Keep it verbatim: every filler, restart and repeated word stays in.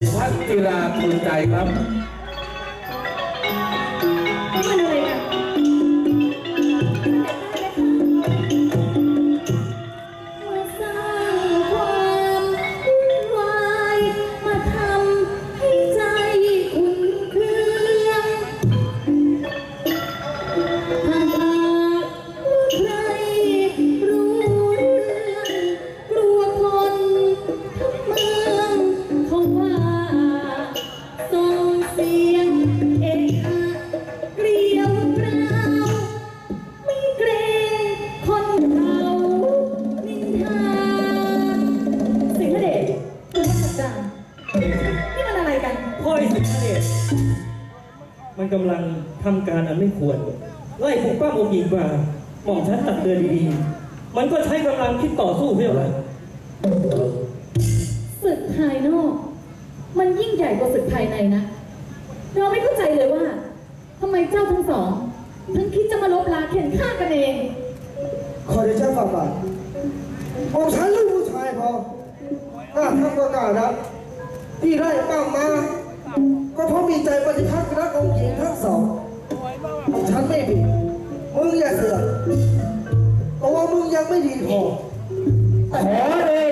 พัชจิราภูมิใจครับมันอะไรกันมาสร้างความวุ่นวายมาทำให้ใจอุ่นเครื่องหากว่าใครรู้เรื่องกลัวคนทั้งเมืองเขาว่าส่งเสียงเอะอะเกลียวกราวไม่เกรงคนเขานินทาสิงห์เดชคุณพัชจารย์นี่มันอะไรกันพ่อไอ้สิงห์เดชมันกำลังทำการอันไม่ควรไล่ปกป้ององค์หญิงมาหม่อมฉันตักเตือนดีๆมันก็ใช้กำลังคิดต่อสู้เพื่ออะไรศึกภายนอกมันยิ่งใหญ่กว่าศึกภายในนะเราไม่เข้าใจเลยว่าทำไมเจ้าทั้งสองถึงคิดจะมาลบล้างเข็นฆ่ากันเองขอเดชะฝ่าบาทผมฉันลูกผู้ชายพอถ้าทำก็กล้ารับที่ไล่ป้ามา ก็เพราะมีใจปฏิพักษ์รักองค์หญิงทั้งสองผมฉันไม่ผิดมึงอย่าเสือกเพราะว่ามึงยังไม่ดีพอขอเด